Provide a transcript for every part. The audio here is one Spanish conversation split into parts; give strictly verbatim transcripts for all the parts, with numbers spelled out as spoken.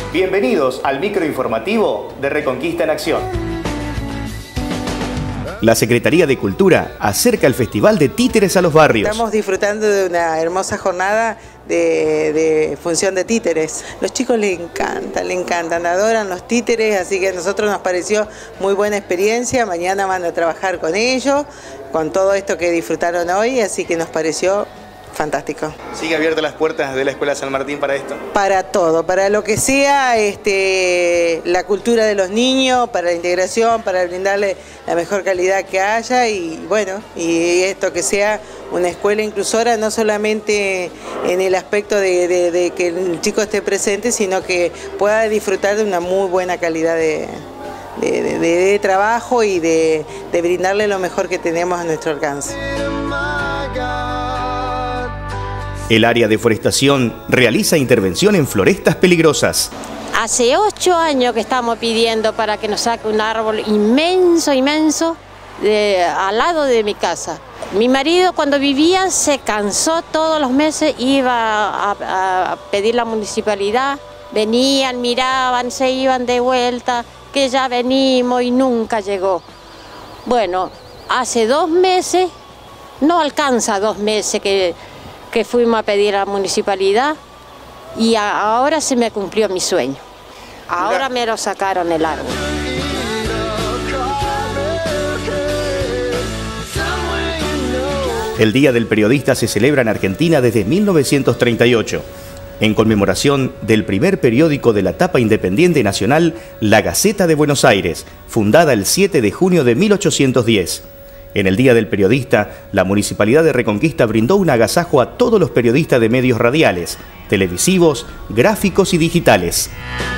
Bienvenidos al microinformativo de Reconquista en Acción. La Secretaría de Cultura acerca el Festival de Títeres a los barrios. Estamos disfrutando de una hermosa jornada de, de función de títeres. Los chicos les encantan, les encantan, adoran los títeres, así que a nosotros nos pareció muy buena experiencia. Mañana van a trabajar con ellos, con todo esto que disfrutaron hoy, así que nos pareció fantástico. ¿Sigue abiertas las puertas de la Escuela San Martín para esto? Para todo, para lo que sea este, la cultura de los niños, para la integración, para brindarle la mejor calidad que haya y bueno, y esto que sea una escuela inclusora, no solamente en el aspecto de, de, de que el chico esté presente, sino que pueda disfrutar de una muy buena calidad de, de, de, de trabajo y de, de brindarle lo mejor que tenemos a nuestro alcance. El área de forestación realiza intervención en florestas peligrosas. Hace ocho años que estamos pidiendo para que nos saque un árbol inmenso, inmenso, de, al lado de mi casa. Mi marido cuando vivía se cansó todos los meses, iba a, a pedir la municipalidad, venían, miraban, se iban de vuelta, que ya venimos y nunca llegó. Bueno, hace dos meses, no alcanza dos meses que... que fuimos a pedir a la municipalidad y a, ahora se me cumplió mi sueño. Ahora me lo sacaron el árbol. El Día del Periodista se celebra en Argentina desde mil novecientos treinta y ocho, en conmemoración del primer periódico de la tapa independiente nacional, La Gaceta de Buenos Aires, fundada el siete de junio de mil ochocientos diez. En el Día del Periodista, la Municipalidad de Reconquista brindó un agasajo a todos los periodistas de medios radiales, televisivos, gráficos y digitales.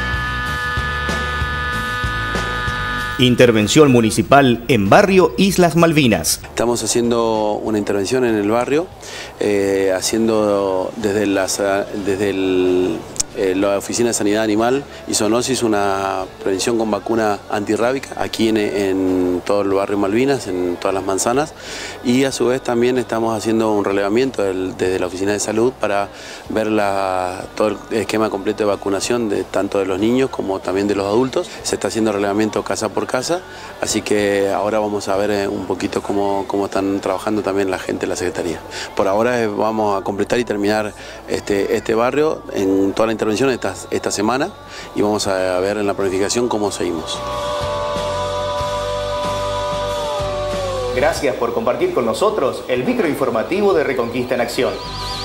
Intervención municipal en barrio Islas Malvinas. Estamos haciendo una intervención en el barrio, eh, haciendo desde, las, desde el... Eh, la Oficina de Sanidad Animal y Zoonosis una prevención con vacuna antirrábica aquí en, en todo el barrio Malvinas, en todas las manzanas, y a su vez también estamos haciendo un relevamiento del, desde la Oficina de Salud para ver la, todo el esquema completo de vacunación de tanto de los niños como también de los adultos. Se está haciendo relevamiento casa por casa, así que ahora vamos a ver eh, un poquito cómo, cómo están trabajando también la gente de la Secretaría. Por ahora eh, vamos a completar y terminar este, este barrio en toda la intervención esta, esta semana y vamos a ver en la planificación cómo seguimos. Gracias por compartir con nosotros el microinformativo de Reconquista en Acción.